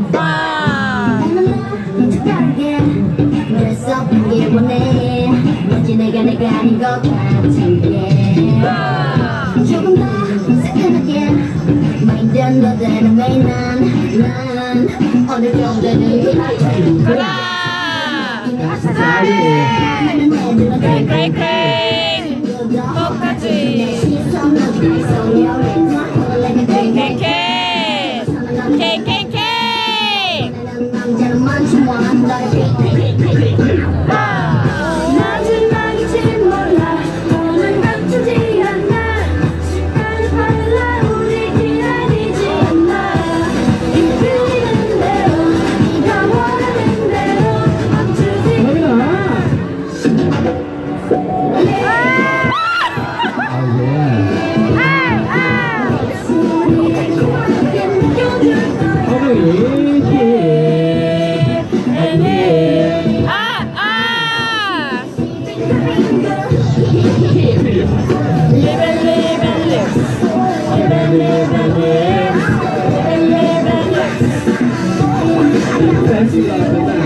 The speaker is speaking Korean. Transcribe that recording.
그래서 보길 원해 왠지 내가 아닌 것 같은 게 조금 더 새끈하게 마인드는 너대로 왜 난 어느 정도는 크레이크레이 똑같이 마지막이지 몰라 오늘 감추지 않아 시간이 빨라 우리 기다리지 않아 이 들리는 대로 네가 원하는 대로 멈추지 Fancy love.